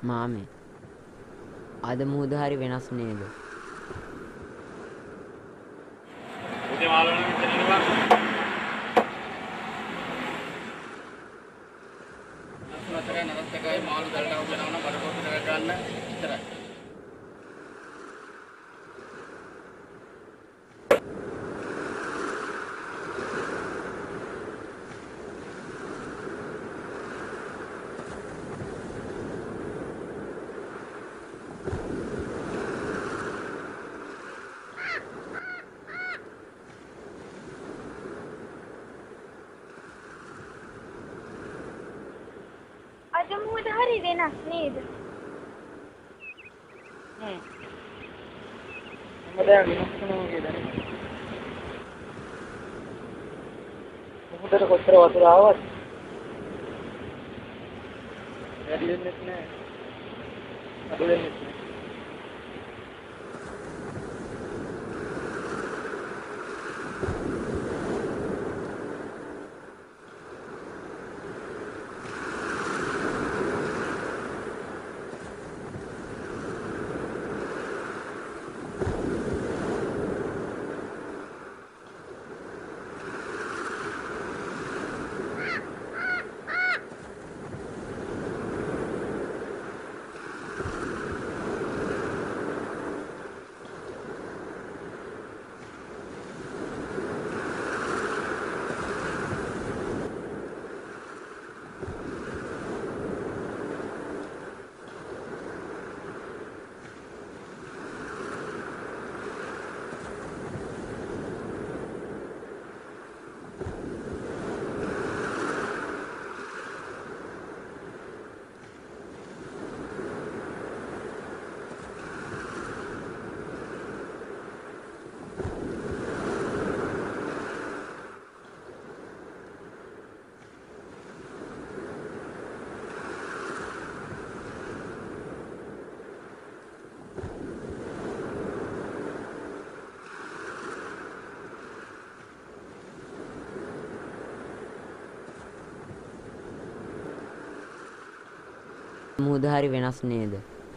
මාමේ අද මුහුද හරි වෙනස් නේද? උදේ මාළු නම් මෙතන ඉන්නවා. නරත්තකයි මාළු දැල්ටව වෙනවනම් බඩකොට්ටු දෙක ගන්න ඉතරයි. අද මුහුද හරි වෙනස් නේද? හැමදාම වෙනස් වෙනවා කියලා. මුහුදට කොච්චර වතුර ආවත් වැඩි වෙන්නේ නැහැ. අඩු වෙන්නේ නැහැ. මුහුද හරි වෙනස් නේද?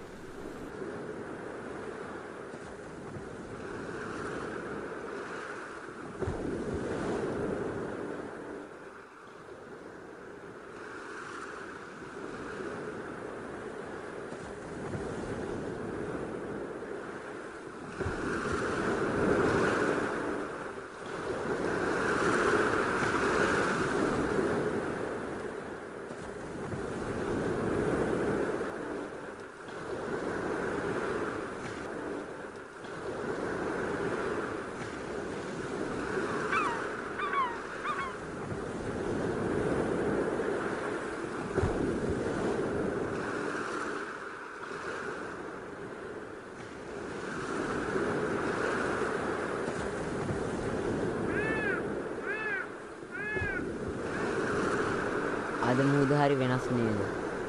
අද මුහුද හරි වෙනස් නේද?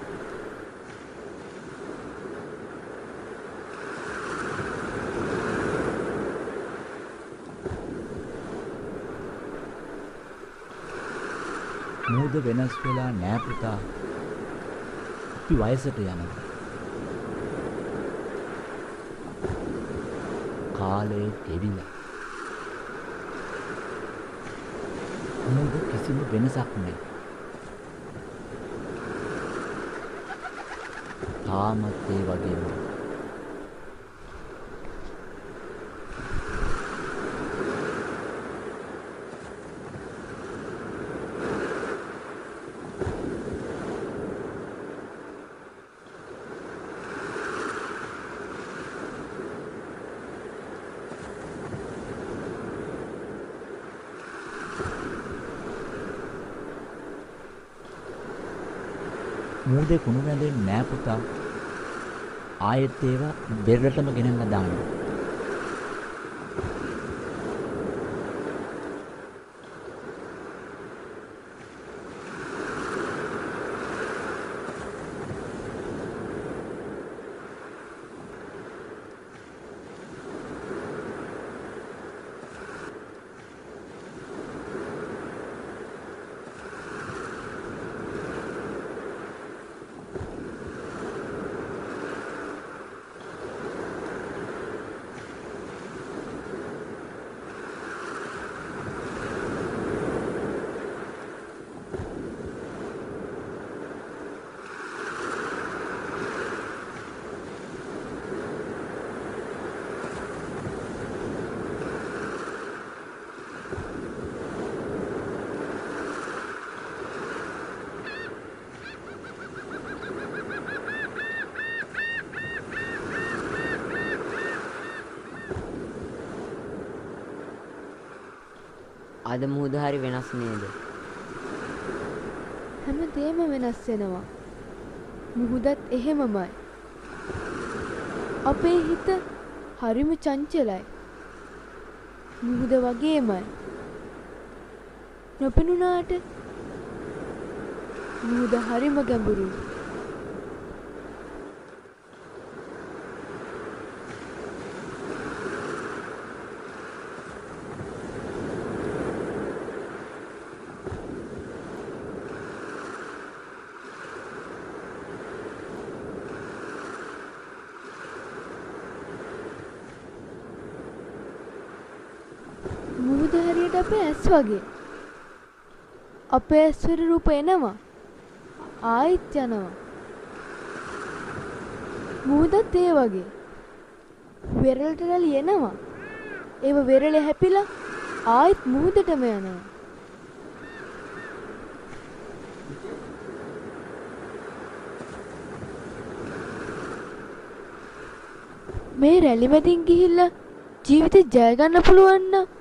මුහුද වෙනස් වෙලා නෑ පුතා. අපි වයසට යනවා. කාලේ ගෙවිලා. මුහුද කිසිම වෙනසක් නෑ. තාමත් ඒ වගේම. මුහුදේ කුණු වැදෙන්නේ නෑ පුතා. ආයෙත් ඒවා බෙරළටම ගෙනල්ලා දානවා. අද මුහුද හරි වෙනස් නේද? හැමදේම වෙනස් වෙනවා. මුහුදත් එහෙමමයි. අපේ හිත හරිම චංචලයි. මුහුද වගේමයි. නොපෙනුනාට මුහුද හරිම ගැඹුරුයි. මුහුද හරියට අපේ ඇස් වගේ. අපේ ඇස්වල රූප එනවා. ආයිත් යනවා. මුහුදත් ඒ වගේ. වෙරළට රැලි එනවා. ඒව වෙරළේ හැපිලා ආයිත් මුහුදටම යනවා. මේ රැලි මැදින් ගිහිල්ලා ජීවිතේ ජය ගන්න පුළුවන් නම්